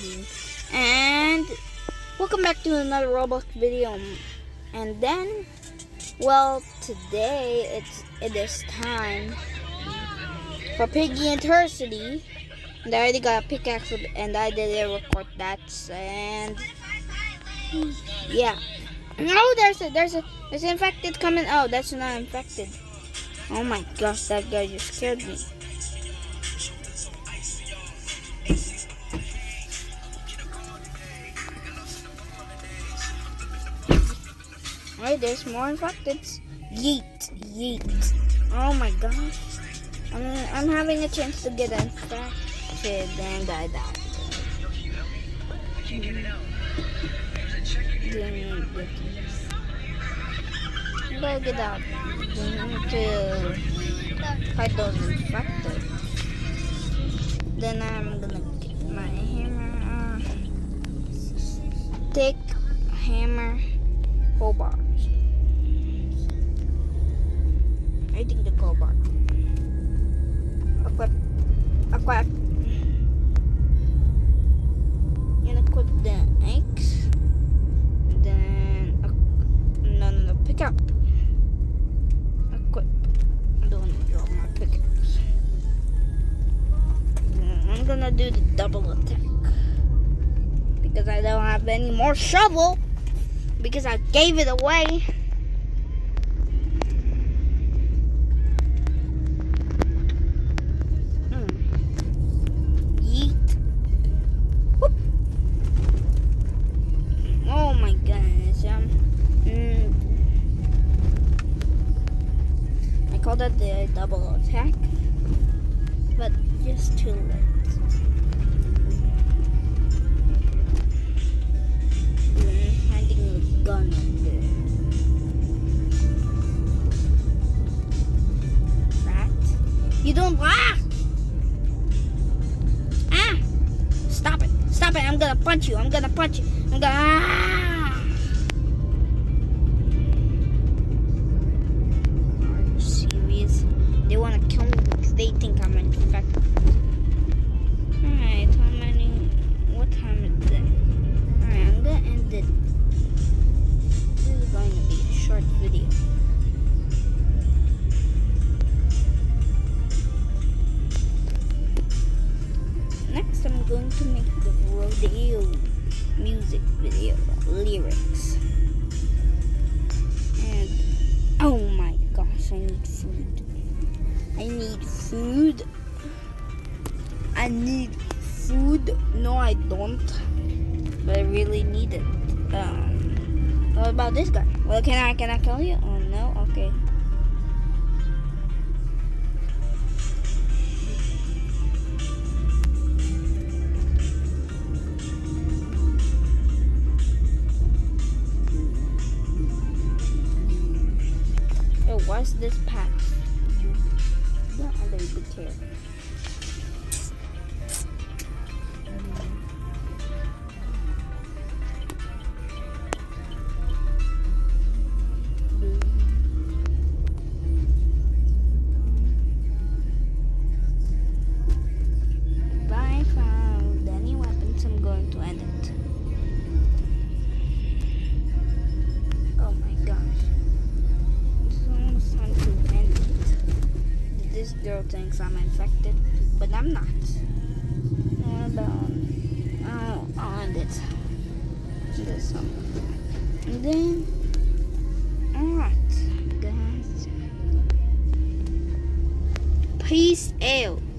Piggy, and welcome back to another Roblox video. And then, well, today it is time for Piggy InterCITY. And I already got a pickaxe and I didn't record that. And yeah, no, there's an infected coming. Oh, that's not infected. Oh my gosh, that guy just scared me. Alright, there's more infected. Yeet, yeet. Oh my gosh. I'm having a chance to get infected and I died. I'm gonna get out. To fight those infected. Then I'm gonna get my hammer. Stick, hammer, crowbar. I think the crowbar. Equip. And equip the X. Then no, pick up. Equip. I don't want to drop my pickaxe. I'm gonna do the double attack because I don't have any more shovel because I gave it away. Oh my goodness, I call that the double attack, but just too late. Finding a gun there. That? You don't laugh! Ah! Stop it! Stop it! I'm gonna punch you! I'm gonna punch you! I'm gonna. Ah! Are you serious? They wanna kill me because they think I'm infected. Alright, how many? What time is it? Alright, I'm gonna end it. This is going to be a short video. Next, I'm going to make the rodeo music video lyrics. And oh my gosh, I need food. I need food. No, I don't. But I really need it. What about this guy? Well, can I kill you? Oh no, okay. What's this path? Yeah, I better be careful. If I found any weapons, I'm going to end it. Oh my gosh. Time to end it. This girl thinks I'm infected, but I'm not. I'll end it. This one. And then, alright, guys. Peace out.